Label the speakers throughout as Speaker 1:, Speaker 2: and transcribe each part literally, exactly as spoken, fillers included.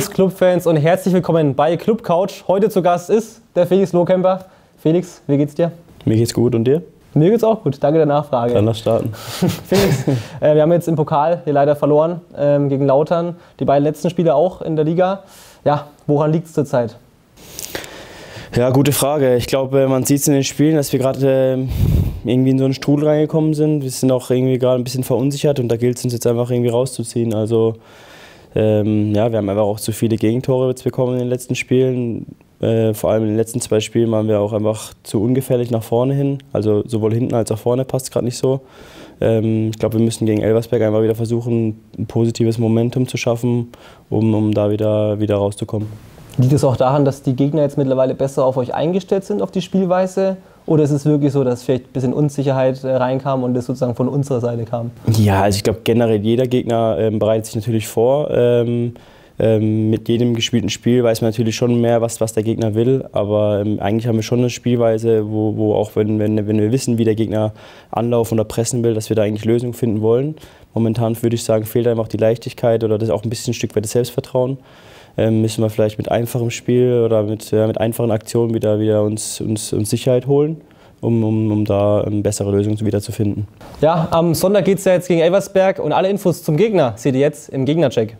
Speaker 1: Servus Clubfans und herzlich willkommen bei Club Couch. Heute zu Gast ist der Felix Lohkemper. Felix, wie geht's dir?
Speaker 2: Mir geht's gut und dir?
Speaker 1: Mir geht's auch gut, danke der Nachfrage.
Speaker 2: Dann lass starten.
Speaker 1: Felix, äh, wir haben jetzt im Pokal hier leider verloren ähm, gegen Lautern. Die beiden letzten Spiele auch in der Liga. Ja, woran liegt's zurzeit?
Speaker 2: Ja, gute Frage. Ich glaube, man sieht es in den Spielen, dass wir gerade äh, irgendwie in so einen Strudel reingekommen sind. Wir sind auch irgendwie gerade ein bisschen verunsichert und da gilt es uns jetzt einfach irgendwie rauszuziehen. Also ähm, ja, wir haben einfach auch zu viele Gegentore jetzt bekommen in den letzten Spielen. Äh, vor allem in den letzten zwei Spielen waren wir auch einfach zu ungefährlich nach vorne hin. Also sowohl hinten als auch vorne passt gerade nicht so. Ähm, ich glaube, wir müssen gegen Elversberg einfach wieder versuchen, ein positives Momentum zu schaffen, um, um da wieder, wieder rauszukommen.
Speaker 1: Liegt es auch daran, dass die Gegner jetzt mittlerweile besser auf euch eingestellt sind, auf die Spielweise? Oder ist es wirklich so, dass vielleicht ein bisschen Unsicherheit reinkam und das sozusagen von unserer Seite kam?
Speaker 2: Ja, also ich glaube generell jeder Gegner ähm, bereitet sich natürlich vor. Ähm, ähm, mit jedem gespielten Spiel weiß man natürlich schon mehr, was, was der Gegner will. Aber ähm, eigentlich haben wir schon eine Spielweise, wo, wo auch wenn, wenn, wenn wir wissen, wie der Gegner anlaufen oder pressen will, dass wir da eigentlich Lösungen finden wollen. Momentan würde ich sagen, fehlt einfach die Leichtigkeit oder das auch ein bisschen ein Stück weit das Selbstvertrauen. Ähm, müssen wir vielleicht mit einfachem Spiel oder mit, ja, mit einfachen Aktionen wieder, wieder uns, uns, uns Sicherheit holen, um, um, um da eine bessere Lösung wieder zu finden.
Speaker 1: Ja, am Sonntag geht es ja jetzt gegen Elversberg und alle Infos zum Gegner seht ihr jetzt im Gegnercheck.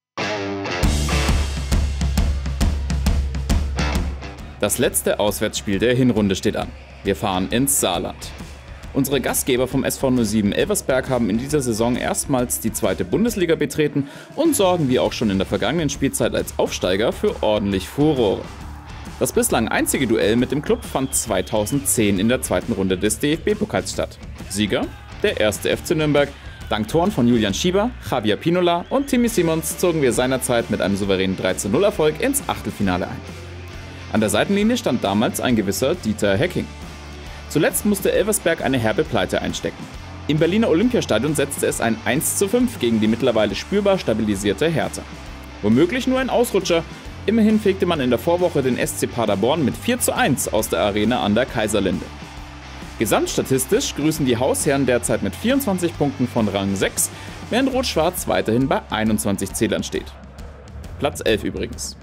Speaker 3: Das letzte Auswärtsspiel der Hinrunde steht an. Wir fahren ins Saarland. Unsere Gastgeber vom S V null sieben Elversberg haben in dieser Saison erstmals die zweite Bundesliga betreten und sorgen wie auch schon in der vergangenen Spielzeit als Aufsteiger für ordentlich Furore. Das bislang einzige Duell mit dem Club fand zweitausendzehn in der zweiten Runde des D F B-Pokals statt. Sieger der erste F C Nürnberg. Dank Toren von Julian Schieber, Javier Pinola und Timmy Simons zogen wir seinerzeit mit einem souveränen drei zu null Erfolg ins Achtelfinale ein. An der Seitenlinie stand damals ein gewisser Dieter Hecking. Zuletzt musste Elversberg eine herbe Pleite einstecken. Im Berliner Olympiastadion setzte es ein eins zu fünf gegen die mittlerweile spürbar stabilisierte Hertha. Womöglich nur ein Ausrutscher, immerhin fegte man in der Vorwoche den S C Paderborn mit vier zu eins aus der Arena an der Kaiserlinde. Gesamtstatistisch grüßen die Hausherren derzeit mit vierundzwanzig Punkten von Rang sechs, während Rot-Schwarz weiterhin bei einundzwanzig Zählern steht. Platz elf übrigens.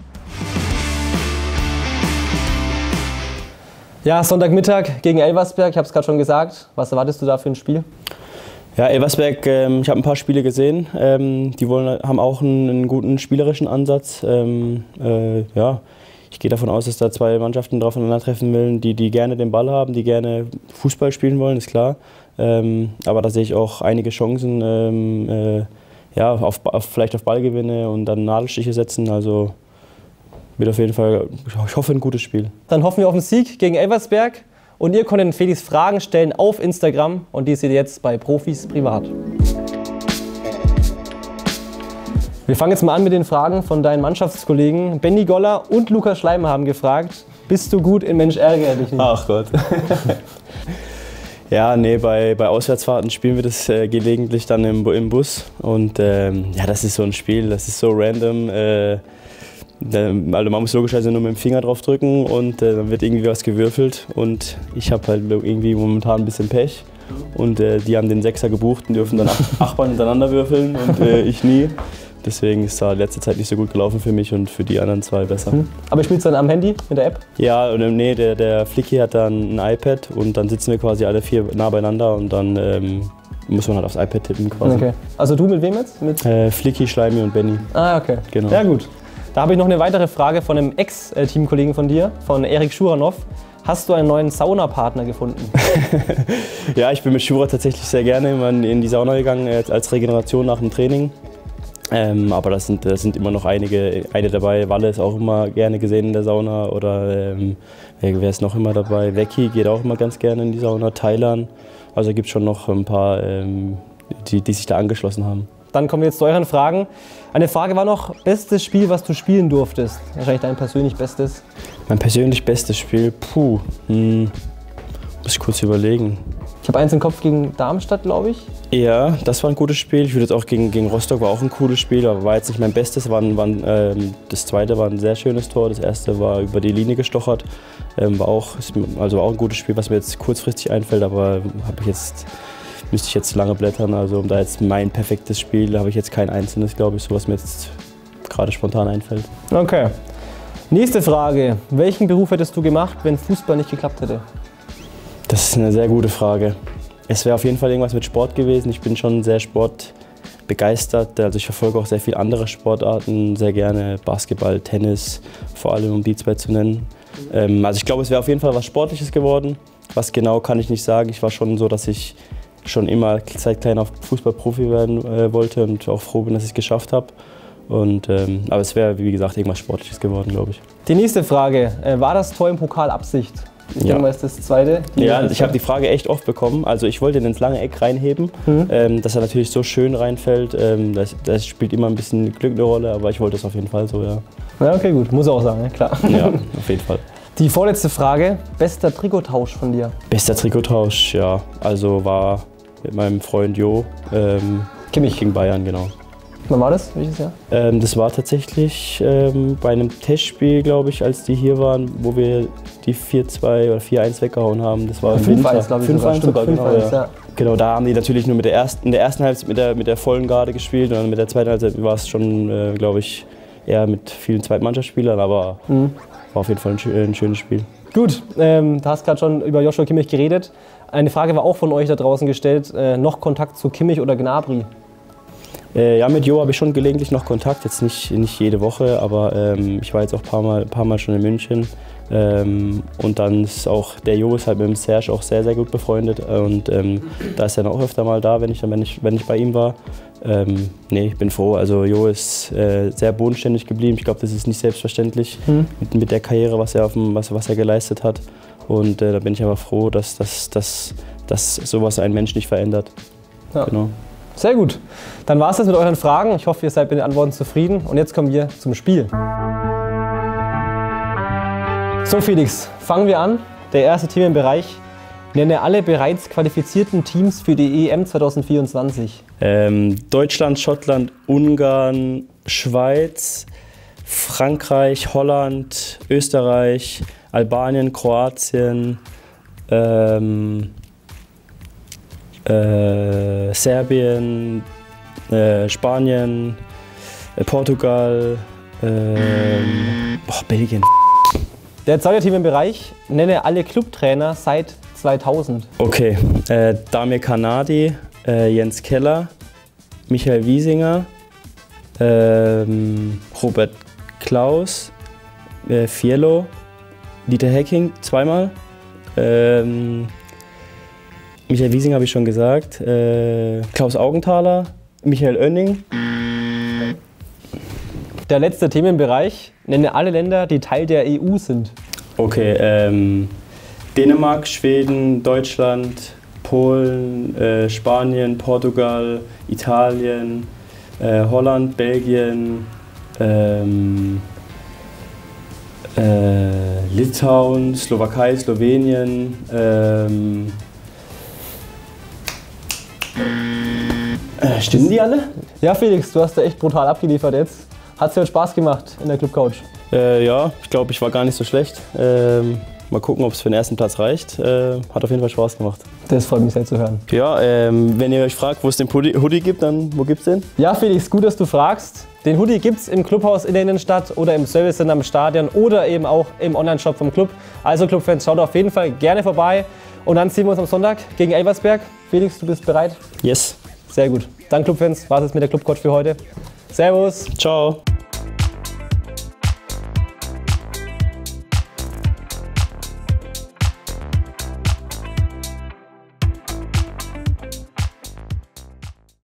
Speaker 1: Ja, Sonntagmittag gegen Elversberg, ich habe es gerade schon gesagt. Was erwartest du da für ein Spiel?
Speaker 2: Ja, Elversberg, ähm, ich habe ein paar Spiele gesehen. Ähm, die wollen, haben auch einen, einen guten spielerischen Ansatz. Ähm, äh, ja, ich gehe davon aus, dass da zwei Mannschaften drauf aufeinandertreffen wollen, die, die gerne den Ball haben, die gerne Fußball spielen wollen, ist klar. Ähm, aber da sehe ich auch einige Chancen, ähm, äh, ja, auf, auf, vielleicht auf Ballgewinne und dann Nadelstiche setzen. Also wird auf jeden Fall, ich hoffe, ein gutes Spiel.
Speaker 1: Dann hoffen wir auf einen Sieg gegen Elversberg und ihr könnt Felix Fragen stellen auf Instagram und die seht ihr jetzt bei Profis Privat. Wir fangen jetzt mal an mit den Fragen von deinen Mannschaftskollegen. Benny Goller und Lukas Schleimer haben gefragt, bist du gut in Mensch ärgere dich nicht?
Speaker 2: Ach Gott. Ja, nee, bei, bei Auswärtsfahrten spielen wir das äh, gelegentlich dann im, im Bus und ähm, ja, das ist so ein Spiel, das ist so random. Äh, Also man muss logischerweise nur mit dem Finger drauf drücken und äh, dann wird irgendwie was gewürfelt und ich habe halt irgendwie momentan ein bisschen Pech und äh, die haben den Sechser gebucht und dürfen dann acht, acht Ball hintereinander würfeln und äh, ich nie. Deswegen ist da letzte Zeit nicht so gut gelaufen für mich und für die anderen zwei besser.
Speaker 1: Hm. Aber spielst du dann am Handy mit der App?
Speaker 2: Ja, und, nee, der, der Flicky hat dann ein iPad und dann sitzen wir quasi alle vier nah beieinander und dann ähm, muss man halt aufs iPad tippen quasi.
Speaker 1: Okay. Also du mit wem jetzt? Mit
Speaker 2: äh, Flicky, Schleimi und Benny.
Speaker 1: Ah, okay.
Speaker 2: Genau.
Speaker 1: Ja, gut. Da habe ich noch eine weitere Frage von einem Ex-Teamkollegen von dir, von Erik Schuranov. Hast du einen neuen Saunapartner gefunden?
Speaker 2: Ja, ich bin mit Schura tatsächlich sehr gerne in die Sauna gegangen, als Regeneration nach dem Training. Ähm, aber das sind, das sind immer noch einige, eine dabei. Walle ist auch immer gerne gesehen in der Sauna. Oder ähm, wer, wer ist noch immer dabei? Vecchi geht auch immer ganz gerne in die Sauna. Thailand. Also gibt es schon noch ein paar, ähm, die, die sich da angeschlossen haben.
Speaker 1: Dann kommen wir jetzt zu euren Fragen. Eine Frage war noch, bestes Spiel, was du spielen durftest? Wahrscheinlich dein persönlich bestes.
Speaker 2: Mein persönlich bestes Spiel? Puh, hm, muss ich kurz überlegen.
Speaker 1: Ich habe eins im Kopf gegen Darmstadt, glaube ich.
Speaker 2: Ja, das war ein gutes Spiel. Ich würde jetzt auch gegen, gegen Rostock war auch ein cooles Spiel, aber war jetzt nicht mein Bestes. War, war, ähm, das zweite war ein sehr schönes Tor, das erste war über die Linie gestochert. Ähm, war auch, also auch ein gutes Spiel, was mir jetzt kurzfristig einfällt, aber habe ich jetzt... Müsste ich jetzt lange blättern, also um da jetzt mein perfektes Spiel, habe ich jetzt kein einzelnes, glaube ich, so was mir jetzt gerade spontan einfällt.
Speaker 1: Okay. Nächste Frage. Welchen Beruf hättest du gemacht, wenn Fußball nicht geklappt hätte?
Speaker 2: Das ist eine sehr gute Frage. Es wäre auf jeden Fall irgendwas mit Sport gewesen. Ich bin schon sehr sportbegeistert. Also ich verfolge auch sehr viele andere Sportarten, sehr gerne Basketball, Tennis, vor allem um die zwei zu nennen. Ähm, also ich glaube, es wäre auf jeden Fall was Sportliches geworden. Was genau, kann ich nicht sagen. Ich war schon so, dass ich schon immer seit klein auf Fußballprofi werden äh, wollte und auch froh bin, dass ich es geschafft habe. Und, ähm, aber es wäre, wie gesagt, irgendwas Sportliches geworden, glaube ich.
Speaker 1: Die nächste Frage. Äh, war das Tor im Pokal Absicht? Ich
Speaker 2: Ja.
Speaker 1: denke mal, ist das zweite.
Speaker 2: Ja, ich habe die Frage echt oft bekommen. Also ich wollte ihn ins lange Eck reinheben,
Speaker 1: Mhm.
Speaker 2: ähm, dass er natürlich so schön reinfällt. Ähm, das, das spielt immer ein bisschen Glück eine Rolle, aber ich wollte es auf jeden Fall so, ja.
Speaker 1: Ja, okay, gut. Muss auch sagen, ne? Klar.
Speaker 2: Ja, auf jeden Fall.
Speaker 1: Die vorletzte Frage. Bester Trikottausch von dir?
Speaker 2: Bester Trikottausch, ja. Also war mit meinem Freund Jo ähm,
Speaker 1: Kimmich.
Speaker 2: gegen Bayern, genau.
Speaker 1: Wann war das? Welches Jahr?
Speaker 2: Ähm, das war tatsächlich ähm, bei einem Testspiel, glaube ich, als die hier waren, wo wir die vier zwei oder vier eins weggehauen haben. Das war im
Speaker 1: fünf
Speaker 2: Winter.
Speaker 1: eins, glaube ich.
Speaker 2: fünf eins sogar,
Speaker 1: fünf
Speaker 2: genau,
Speaker 1: eins,
Speaker 2: ja.
Speaker 1: ja.
Speaker 2: Genau, da haben die natürlich nur mit der ersten, in der ersten Halbzeit mit der, mit der vollen Garde gespielt und dann mit der zweiten Halbzeit war es schon, äh, glaube ich, eher mit vielen Zweitmannschaftsspielern, aber
Speaker 1: Mhm.
Speaker 2: war auf jeden Fall ein, schö- ein schönes Spiel.
Speaker 1: Gut, ähm, du hast gerade schon über Joshua Kimmich geredet. Eine Frage war auch von euch da draußen gestellt. Äh, noch Kontakt zu Kimmich oder Gnabry?
Speaker 2: Äh, ja, mit Jo habe ich schon gelegentlich noch Kontakt, jetzt nicht, nicht jede Woche, aber ähm, ich war jetzt auch ein paar Mal, paar Mal schon in München. Ähm, und dann ist auch, der Jo ist halt mit dem Serge auch sehr, sehr gut befreundet und ähm, da ist er dann auch öfter mal da, wenn ich, wenn ich, wenn ich bei ihm war. Ähm, nee, ich bin froh, also Jo ist äh, sehr bodenständig geblieben, ich glaube, das ist nicht selbstverständlich
Speaker 1: Mhm.
Speaker 2: mit, mit der Karriere, was er, auf dem, was, was er geleistet hat und äh, da bin ich aber froh, dass, dass, dass, dass sowas einen Mensch nicht verändert.
Speaker 1: Ja.
Speaker 2: Genau.
Speaker 1: Sehr gut. Dann war es das mit euren Fragen. Ich hoffe, ihr seid mit den Antworten zufrieden. Und jetzt kommen wir zum Spiel. So Felix, fangen wir an. Der erste Themenbereich. Nenne alle bereits qualifizierten Teams für die E M zwanzig vierundzwanzig.
Speaker 2: Ähm, Deutschland, Schottland, Ungarn, Schweiz, Frankreich, Holland, Österreich, Albanien, Kroatien, ähm, äh, Serbien, äh, Spanien, äh, Portugal, ähm, boah, Belgien.
Speaker 1: Der zweite Themenbereich. Nenne alle Clubtrainer seit zweitausend.
Speaker 2: Okay, äh, Damir Kanadi, äh, Jens Keller, Michael Wiesinger, ähm, Robert Klaus, äh, Fiello, Dieter Hecking zweimal, ähm, Michael Wiesinger habe ich schon gesagt, äh, Klaus Augenthaler, Michael Oenning.
Speaker 1: Der letzte Themenbereich. Nenne alle Länder, die Teil der E U sind.
Speaker 2: Okay, ähm, Dänemark, Schweden, Deutschland, Polen, äh, Spanien, Portugal, Italien, äh, Holland, Belgien, ähm, äh, Litauen, Slowakei, Slowenien, ähm, äh, stimmen die alle?
Speaker 1: Ja Felix, du hast da echt brutal abgeliefert jetzt. Hat es dir heute Spaß gemacht in der Clubcouch?
Speaker 2: Äh, ja, ich glaube, ich war gar nicht so schlecht. Ähm, mal gucken, ob es für den ersten Platz reicht. Äh, hat auf jeden Fall Spaß gemacht.
Speaker 1: Das freut mich sehr zu hören.
Speaker 2: Ja, ähm, wenn ihr euch fragt, wo es den Hoodie, Hoodie gibt, dann wo gibt's den?
Speaker 1: Ja Felix, gut, dass du fragst. Den Hoodie gibt es im Clubhaus in der Innenstadt oder im Servicecenter am Stadion oder eben auch im Onlineshop vom Club. Also Clubfans, schaut auf jeden Fall gerne vorbei. Und dann sehen wir uns am Sonntag gegen Elversberg. Felix, du bist bereit?
Speaker 2: Yes.
Speaker 1: Sehr gut. Dann Clubfans, war es mit der Clubcouch für heute. Servus.
Speaker 2: Ciao.